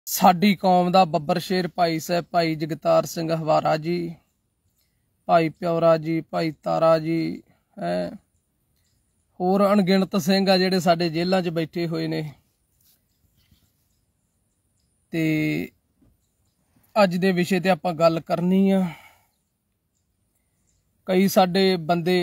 ਸਾਡੀ ਕੌਮ ਦਾ ਬੱਬਰ ਸ਼ੇਰ ਭਾਈ ਸਾਹਿਬ ਭਾਈ ਜਗਤਾਰ ਸਿੰਘ ਹਵਾਰਾ जी, ਭਾਈ ਪਿਉਰਾ जी, ਭਾਈ ਤਾਰਾ जी ਹੈ, ਹੋਰ ਅਣਗਿਣਤ ਸਿੰਘ ਆ ਜਿਹੜੇ ਸਾਡੇ ਜੇਲ੍ਹਾਂ 'ਚ ਬੈਠੇ ਹੋਏ ਨੇ। ਤੇ ਅੱਜ ਦੇ ਵਿਸ਼ੇ ਤੇ ਆਪਾਂ ਗੱਲ ਕਰਨੀ ਆ। ਕਈ ਸਾਡੇ ਬੰਦੇ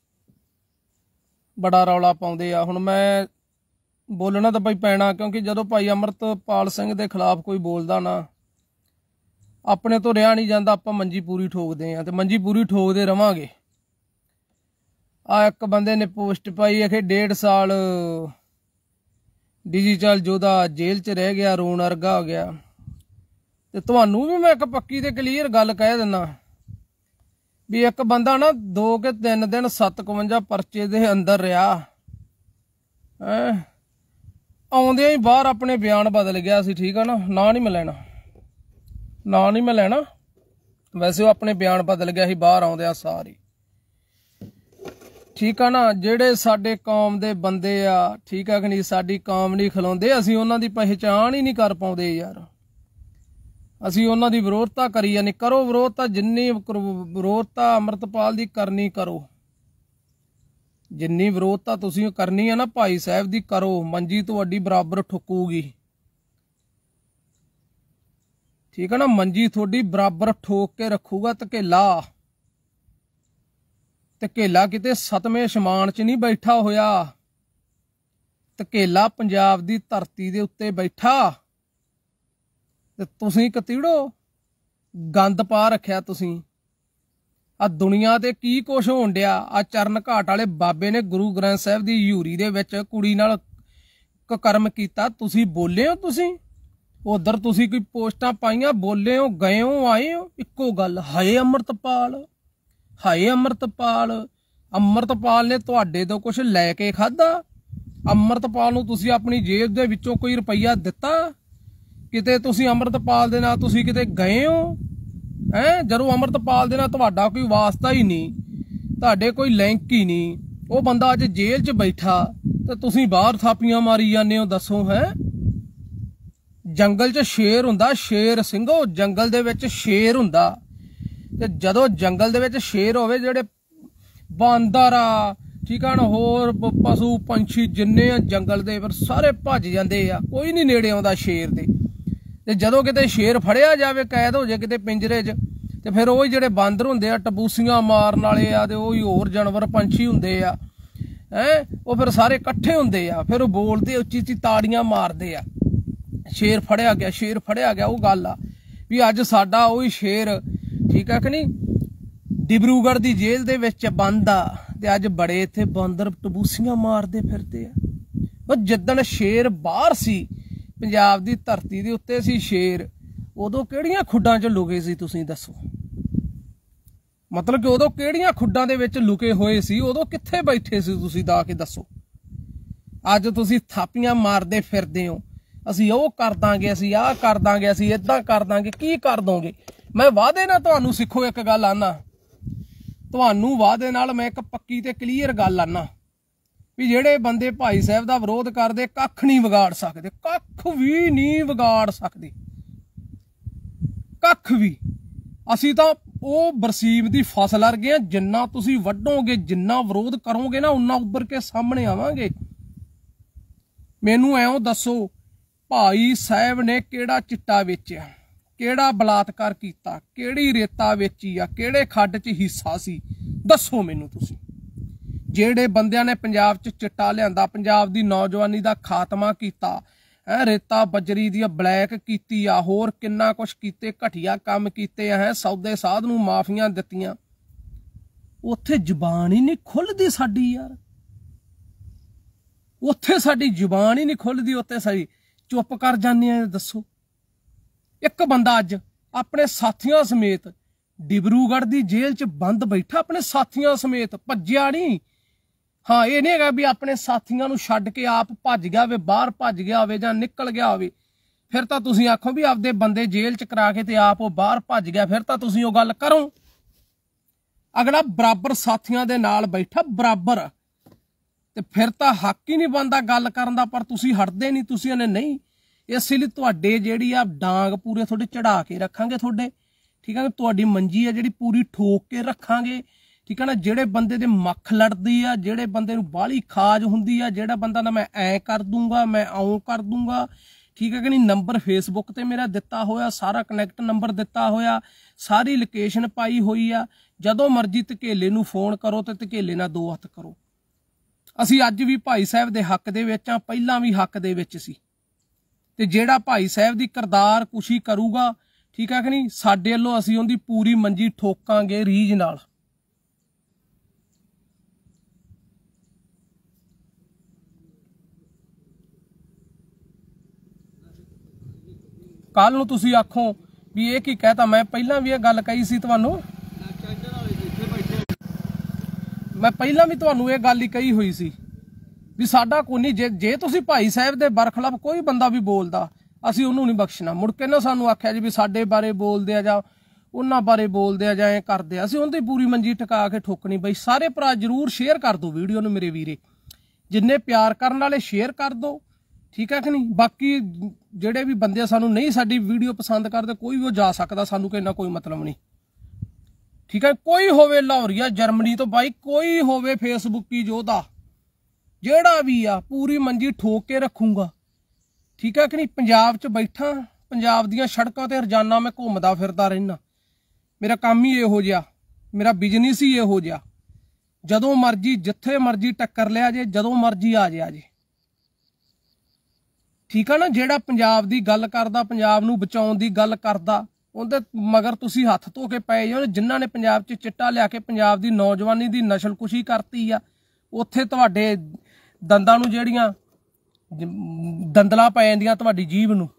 बड़ा रौला पाउंदे आ। हुण मैं बोलना तो भाई पैना, क्योंकि जदों भाई अमृतपाल सिंह दे खिलाफ कोई बोलदा ना, अपने तो रहा नहीं जाता, आपां मंजी पूरी ठोकदे आ ते मंजी पूरी ठोकदे रवांगे। आ एक बंदे ने पोस्ट पाई है कि 1.5 साल डिजिटल जोधा जेल च रह गया, रोन अर्गा हो गया। ते तुहानूं भी मैं एक पक्की ते क्लीयर गल कह दिना भी एक बंदा ना 2 के 3 दिन 57 परचे दे अंदर रहा, आउंदे ही बाहर अपने बयान बदल गया सी। ठीक है ना, ना नहीं मैं लेना, ना नहीं मैं लेना। वैसे वो अपने बयान बदल गया ही बाहर आउंदे सारी। ठीक है ना, जेड़े साडे कौम दे बंदे आ, ठीक है कि नहीं, साडी कौम नहीं खलोंदे, असीं उन्हां दी पहचान ही नहीं कर पाउंदे यार। असी उन्हां दी विरोधता करी जानी। करो विरोधता, जिन्नी विरोधता अमृतपाल दी करनी करो, जिन्नी विरोधता तुसीं करनी है ना भाई साहब दी करो, मंजी तुहाडी बराबर ठुकूगी। ठीक है ना, मंजी थोड़ी बराबर ठोक के रखूगा। धकेला धकेला किते 7वें आसमान च नहीं बैठा होया, धकेला पंजाब दी धरती दे उत्ते बैठा। ते तुसीं कतीड़ो गंद पा रखिया। तुसीं आ दुनिया ते की कुछ होण डिया। आ चरण घाट वाले बाबे ने गुरु ग्रंथ साहिब दी हजूरी दे विच कुड़ी नाल कर्म कीता, तुसीं बोले हो। तुसीं उधर तुसीं कोई पोस्टां पाईयां, बोले हो, गए हो, आए हो, इक्को गल, हाए अमृतपाल, हाए अमृतपाल। अमृतपाल ने तुहाडे तो कुछ लैके खादा? अमृतपाल नूं तुसीं अपनी जेब दे विचों कोई रुपया दिता? किते तुसीं अमृतपाल दे नाल तुसीं किते गए हो? जदों अमृतपाल दे नाल तुहाडा कोई वास्ता ही नहीं, तुहाडे कोई लिंक ही नहीं, वो बंदा अज जेल च बैठा ते तुसीं बाहर थापियां मारी जाने हो। दसो है, जंगल च शेर हुंदा, शेर ਸਿੰਘੋ, जंगल दे विच शेर हुंदा। ते जदों जंगल दे विच शेर होवे, जेड़े बांदर आ, ठीक है ना, होर पशु पंछी जिन्ने जंगल दे पर सारे भज जांदे आ, कोई नहीं नेड़े आउंदा शेर दे। ते जदों किते शेर फड़िया जावे, कैद हो जाए किते पिंजरे च, ते फिर ओही जेड़े बांदर हुंदे आ, टबूसियां मारन वाले आ, ते ओही होर जानवर पंछी हुंदे आ, वो फिर सारे इकट्ठे हुंदे आ, फिर बोलदे उच्ची उच्ची ताड़ियां मारदे आ, शेर फड़िया गया, शेर फड़िया गया। वो गल आ भी अज साडा ओही शेर, ठीक है कि नहीं, डिब्रूगढ़ दी जेल दे विच बंद आ, ते अज बड़े इत्थे बांदर टबूसियां मारदे फिरदे आ। जिद्दण शेर बाहर सी, पंजाब दी धरती दे उत्ते सी शेर, उदों किहड़ियां खुड्डां च लुके सी? तुसीं दसो, मतलब कि उदों किहड़ियां खुड्डां दे विच लुके होए सी? उदों कित्थे बैठे सी? तुसीं दा के दसो। अज तुसीं थापियां मारदे फिरदे हो, असीं ओह कर दांगे, असीं आह कर दांगे, असीं इदां कर दांगे। की कर दोगे? मैं वादे नाल तुहानूं सिखो एक गल आना, तुहानूं वादे नाल मैं एक पक्की ते क्लीयर गल आना भी जेड़े बंदे भाई साहब दा विरोध करदे, कख नहीं विगाड़ सकदे, कख भी नहीं विगाड़ सकदे, कख भी। असीं तां ओह बरसीम दी फसल वर्गे आ, जिन्ना तुसीं वड्डोगे, जिन्ना विरोध करोगे ना, उन्ना उभर के सामने आवांगे। मैनूं ऐं दसो, भाई साहब ने किहड़ा चिट्टा वेचिया, किहड़ा बलात्कार कीता, किहड़ी रेता वेची आ, किहड़े खड्ड च हिस्सा सी? दसो मैनूं तुसीं। जेड़े बंदियां ने पंजाब च चिट्टा लिआंदा, पंजाब दी नौजवानी दा खात्मा कीता, रेता बजरी दी ब्लैक कीती आ, होर किन्ना कुछ कीते, घटिया काम कीते हैं, सौदे साध नूं माफियां दित्तियां। उत्थे जुबान ही नहीं खुलदी साडी यार, उत्थे साडी जुबान ही नहीं खुलदी, उत्ते साडी चुप कर जाने आ। दसो, एक बंदा अज अपने साथियां समेत डिब्रूगढ़ दी जेल च बंद बैठा, अपने साथियां समेत, भज्जिया नहीं। हाँ, ये नहीं है भी अपने साथियों नूं छड्ड के आप भज गया होवे, बाहर भज गया होवे जां निकल गया होवे, फिर तां तुसीं आखो भी आपदे बंदे जेल च करा के ते आप वो बाहर भज गया, फिर तां तुसीं वो गल करो। अगला बराबर साथियां दे नाल बैठा बराबर, ते फिर तां हक ही नहीं बनदा गल करन दा, पर तुसीं हटदे नहीं। तुसीं ने नहीं, इस लिए तुहाडे जिहड़ी आ डांग पूरे थोड़े चढ़ा के रखांगे थोड़े, ठीक है ना। तुहाडी मंजी आ जिहड़ी पूरी ठोक के रखांगे, ठीक है ना। जिहड़े बंदे दे मक्ख लड़दी आ, जिहड़े बंदे नूं बाहली खाज हुंदी आ, जिहड़ा बंदा ना मैं ऐ कर दूंगा, मैं आऊं कर दूंगा, ठीक है कि नहीं। नंबर फेसबुक ते मेरा दिता होया, सारा कनैक्ट नंबर दिता होया, सारी लोकेशन पाई हुई आ। जदों मर्जी धकेले नूं फोन करो ते धकेले नाल दो हत्थ करो। असीं अज भी भाई साहब दे हक दे विच आ, पहिलां भी हक दे विच सी। ते जेड़ा भाई साहब दी करदार कुशी करूगा, ठीक है कि नहीं, साडे वल्लों असीं उहदी पूरी मंजी ठोकांगे रीज नाल। कल नूं तुसीं आखो भी ये की कहता, मैं पहलां भी ये गल कही सी तुहानूं, मैं पहलां भी तुहानूं ये गल ही कही हुई सी भी साडा कोई नहीं, जे तुसीं भाई साहब दे बरखलाफ कोई बंदा भी बोलदा असीं उहनूं नहीं बख्शना। मुड़ के ना सानूं आख्या जी भी साडे बारे बोलदे आ जां उन्हां बारे बोलदे आ जां ऐ करदे आ, असीं उहदी पूरी मंजी टका के ठोकनी। बई सारे भरा जरूर शेयर कर दो वीडियो नूं मेरे वीरे, जिन्ने प्यार करन वाले शेयर कर दो, ठीक है कि नहीं। बाकी जिहड़े भी बंदे सानूं नहीं साडी वीडियो पसंद करदे, कोई भी जा सकदा, सानूं कहना कोई मतलब नहीं, ठीक है। कोई होवे लाहौरिया जर्मनी तो बाई, कोई होवे फेसबुकी योद्धा, जेड़ा भी आ पूरी मंजी ठोक के रखूंगा, ठीक है कि नहीं। पंजाब च बैठा, पंजाब दियां सड़कों ते रोजाना मैं घूमदा फिरदा रहना, मेरा काम ही इहो जिहा, मेरा बिजनेस ही इहो जिहा। जदों मर्जी जिथे मर्जी टक्कर लिया जे, जदों मर्जी आ जे, ठीक है ना। जेड़ा पंजाब दी गल करदा, पंजाब नूं बचाउण दी गल करदा, उहदे मगर तुसीं हत्थ धो के पए जाओ। जिन्हां ने पंजाब च चिट्टा लिया के पंजाब दी नौजवानी दी नशलकुशी करती आ, उत्थे तुहाडे दंदां नूं ਜਿਹੜੀਆਂ दंदलां पै ਜਾਂਦੀਆਂ ਤੁਹਾਡੀ ਜੀਭ ਨੂੰ।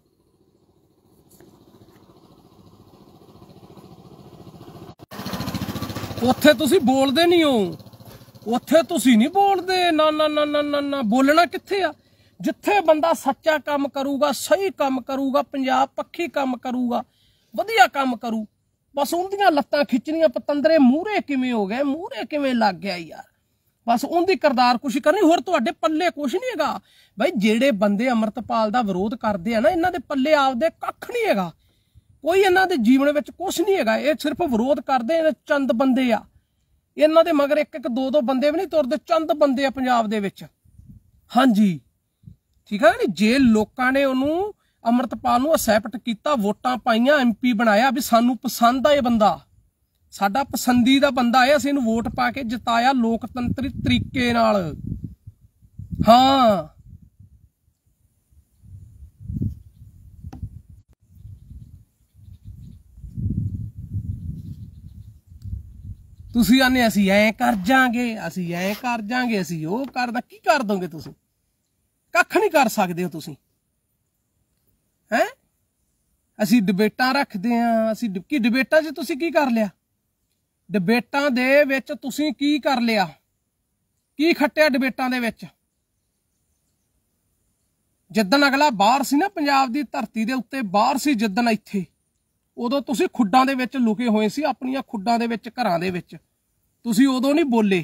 ਉੱਥੇ ਤੁਸੀਂ ਬੋਲਦੇ ਨਹੀਂ ਹੋ, ਉੱਥੇ ਤੁਸੀਂ नहीं बोलते, ना ना ना ना ना ना। बोलना कित्थे आ? जिथे बंदा सच्चा काम करूगा, सही काम करूगा, पंजाब पक्खी काम करूगा, वधिया काम करू, बस उन्दियां लत्तां खिच्चनियां, पतंदरे मूहरे किवें हो गए, मूहरे किवें लग गया यार, बस उनकी करदार कुछ करनी, होर तुहाडे पल्ले कुछ नहीं हैगा। भाई जेड़े बंदे अमृतपाल दा विरोध करते हैं ना, इन्हां दे पल्ले आपदे कख नहीं हैगा, कोई इन्हां दे जीवन विच कुछ नहीं हैगा। ये सिर्फ विरोध करदे चंद बंदे आ, इन्हां दे मगर एक एक दो दो बंदे भी नहीं तुरदे, चंद बंदे आ पंजाब दे विच। हाँ जी, ठीक है नी। जे लोकां ने उहनूं अमृतपाल नूं असैप्ट कीता, वोटां पाईयां, MP बनाया, भी सानूं पसंद आ ये बंदा, साडा पसंदीदा बंदा है, असीं इहनूं वोट पा के जिताया लोकतंत्री तरीके नाल। हाँ तुसीं आने असीं ऐ कर जांगे, असीं ऐ कर जांगे, असीं ओह करदा, की कर दोगे तुसीं? कख नहीं कर सकदे हो तुसीं, हैं। असीं डिबेटां रखदे आं, असीं की डिबेटां 'च तुसीं की कर लिया? डिबेटां दे विच तुसीं की कर लिया? की खट्टिया डिबेटां दे विच? जिद्दन अगला बाहर सी ना, पंजाब दी धरती दे उत्ते बाहर सी, जिद्दन इत्थे, उदों तुसीं खुड्डां दे विच लुके होए सी, अपणियां खुड्डां दे विच, घरां दे विच, तुसीं उदों नहीं बोले।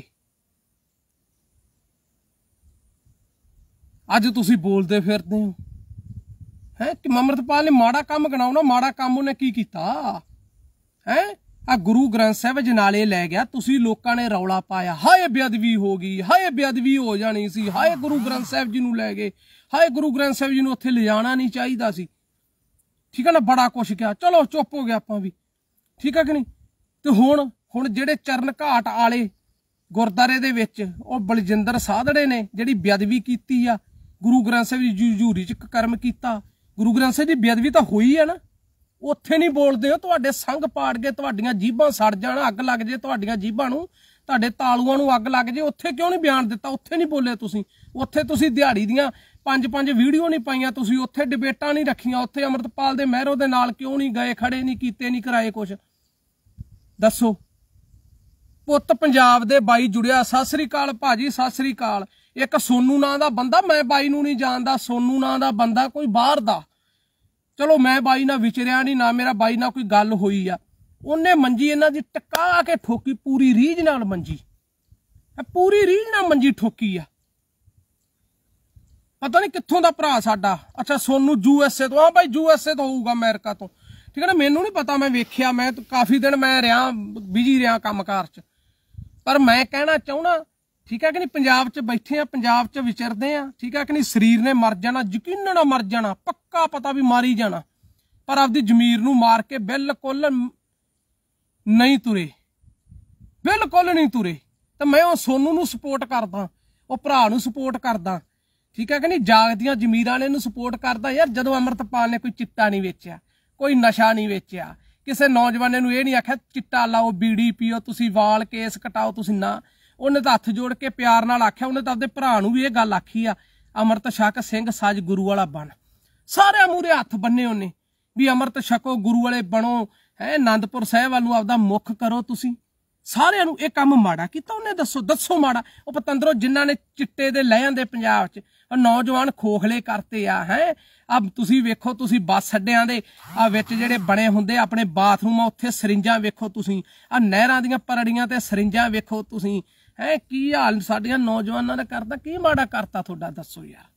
अज तुसीं बोलदे फिरदे हो, हैं कि अमृतपाल ने माड़ा काम गिनाओ ना, माड़ा काम उन्हें की कीता, हैं। आ गुरु ग्रंथ साहिब जनाले लै गया, तुसीं लोकां ने रौला पाया, हाय बेअदबी हो गई, हाय बेअदबी हो जानी सी, हाय गुरु ग्रंथ साहिब जी नूं लै गए, हाय गुरु ग्रंथ साहिब जी नूं उत्थे ले जाना नहीं चाहिदा सी, ठीक है ना। बड़ा कुछ कहा, चलो चुप हो गया आपां भी, ठीक है कि नहीं। ते हुण जिहड़े चरण घाट आले गुरद्वारे दे विच ओह बलजिंदर साधड़े ने जिहड़ी बेअदबी कीती आ, गुरु ग्रंथ साहिब जी हजूरी च कर्म कीता, गुरु ग्रंथ साहिब जी बेअदबी तां होई है ना, उत्थे नहीं बोलदे हो। तुहाडे संग पाड़ के तुहाडीआं जीभां सड़ जाण, अग लग जे तुहाडीआं जीभां नूं, तुहाडे तालूआं नूं अग लग जे, उत्थे क्यों नहीं बयान दिता? उत्थे नहीं बोले तुसीं, उत्थे तुसीं दिहाड़ी दियां 5-5 वीडियो नहीं पाईयां, तुसीं उत्थे डिबेटां नहीं रखियां, उत्थे अमृतपाल दे महरो दे नाल क्यों नहीं गए, खड़े नहीं कीते, नहीं कराए कुछ, दसो। पुत पंजाब दे बाई जुड़िया, सत श्री अकाल भाजी, सत श्री अकाल। एक सोनू नां दा बंदा, मैं बाई नूं नहीं जानदा, सोनू नां दा बंदा कोई बाहर दा, चलो मैं बाई ना विचरिया नहीं, ना मेरा बाई ना कोई गल हुई आ, उन्हें मंजी इन्हां दी टका के ठोकी, पूरी रीझ नाल मंजी, पूरी रीझ नाल मंजी ठोकी आ। ਪਤਾ ਨਹੀਂ ਕਿੱਥੋਂ ਦਾ ਭਰਾ ਸਾਡਾ। ਅੱਛਾ ਸੋਨੂੰ USA ਤੋਂ। ਹਾਂ ਬਾਈ USA ਤੋਂ ਹੋਊਗਾ, ਅਮਰੀਕਾ ਤੋਂ, ਠੀਕ ਹੈ ਨਾ। ਮੈਨੂੰ ਨਹੀਂ ਪਤਾ, ਮੈਂ ਵੇਖਿਆ, ਮੈਂ ਕਾਫੀ ਦਿਨ ਮੈਂ ਰਿਹਾ ਬਿਜੀ ਰਿਹਾ ਕੰਮਕਾਰ 'ਚ। ਪਰ ਮੈਂ ਕਹਿਣਾ ਚਾਹੁੰਦਾ, ਠੀਕ ਹੈ ਕਿ ਨਹੀਂ, ਪੰਜਾਬ 'ਚ ਬੈਠੇ ਆ, ਪੰਜਾਬ 'ਚ ਵਿਚਰਦੇ ਆ, ਠੀਕ ਹੈ ਕਿ ਨਹੀਂ। ਸਰੀਰ ਨੇ ਮਰ ਜਾਣਾ, ਯਕੀਨਨ ਮਰ ਜਾਣਾ, ਪੱਕਾ ਪਤਾ ਵੀ ਮਾਰੀ ਜਾਣਾ, ਪਰ ਆਪਦੀ ਜ਼ਮੀਰ ਨੂੰ ਮਾਰ ਕੇ ਬਿਲਕੁਲ ਨਹੀਂ ਤੁਰੇ, ਬਿਲਕੁਲ ਨਹੀਂ ਤੁਰੇ। ਤੇ ਮੈਂ ਉਹ ਸੋਨੂੰ ਨੂੰ ਸਪੋਰਟ ਕਰਦਾ, ਉਹ ਭਰਾ ਨੂੰ ਸਪੋਰਟ ਕਰਦਾ, ਠੀਕ ਹੈ ਕਿ ਨਹੀਂ। ਜਾਗਦੀਆਂ ਜ਼ਮੀਰਾਂ ਵਾਲੇ ਨੂੰ ਸਪੋਰਟ ਕਰਦਾ। ਯਾਰ ਜਦੋਂ ਅੰਮ੍ਰਿਤਪਾਲ ਨੇ ਕੋਈ ਚਿੱਟਾ ਨਹੀਂ ਵੇਚਿਆ, ਕੋਈ ਨਸ਼ਾ ਨਹੀਂ ਵੇਚਿਆ, ਕਿਸੇ ਨੌਜਵਾਨੇ ਨੂੰ ਇਹ ਨਹੀਂ ਆਖਿਆ ਚਿੱਟਾ ਲਾਓ, ਬੀੜੀ ਪੀਓ, ਤੁਸੀਂ ਵਾਲ ਕੇਸ ਕਟਾਓ, ਤੁਸੀਂ ਨਾ। ਉਹਨੇ ਤਾਂ ਹੱਥ ਜੋੜ ਕੇ ਪਿਆਰ ਨਾਲ ਆਖਿਆ। ਉਹਨੇ ਤਾਂ ਆਪਦੇ ਭਰਾ ਨੂੰ ਵੀ ਇਹ ਗੱਲ ਆਖੀ ਆ, ਅੰਮ੍ਰਿਤ ਛਕ ਸਿੰਘ ਸੱਜ ਗੁਰੂ ਵਾਲਾ ਬਣ। ਸਾਰਿਆਂ ਮੂਹਰੇ ਹੱਥ ਬੰਨੇ ਉਹਨੇ ਵੀ ਅੰਮ੍ਰਿਤ ਛਕੋ, ਗੁਰੂ ਵਾਲੇ ਬਣੋ, ਹੈ ਆਨੰਦਪੁਰ ਸਾਹਿਬ ਵੱਲ ਨੂੰ ਆਪਦਾ ਮੁੱਖ ਕਰੋ। ਤੁਸੀਂ ਸਾਰਿਆਂ ਨੂੰ ਇਹ ਕੰਮ ਮਾੜਾ ਕੀਤਾ ਉਹਨੇ। ਦੱਸੋ ਮਾੜਾ। ਉਹ ਪਤੰਦਰੋਂ ਜਿਨ੍ਹਾਂ ਨੇ ਚਿੱਟੇ ਦੇ ਲੈ ਜਾਂਦੇ ਪੰਜਾਬ 'ਚ, ਨੌਜਵਾਨ ਖੋਖਲੇ ਕਰਤੇ ਆ। ਹੈ ਆ ਤੁਸੀਂ ਵੇਖੋ, ਤੁਸੀਂ ਬੱਸ ਅੱਡਿਆਂ ਦੇ ਆ ਵਿੱਚ ਜਿਹੜੇ ਬਣੇ ਹੁੰਦੇ ਆਪਣੇ ਬਾਥਰੂਮ ਆ, ਉੱਥੇ ਸਰਿੰਜਾਂ ਵੇਖੋ ਤੁਸੀਂ, ਆ ਨਹਿਰਾਂ ਦੀਆਂ ਪਰੜੀਆਂ ਤੇ ਸਰਿੰਜਾਂ ਵੇਖੋ ਤੁਸੀਂ। ਹੈ ਕੀ ਹਾਲ ਸਾਡੀਆਂ ਨੌਜਵਾਨਾਂ ਦਾ ਕਰਦਾ, ਕੀ ਮਾੜਾ ਕਰਤਾ ਤੁਹਾਡਾ, ਦੱਸੋ ਯਾਰ।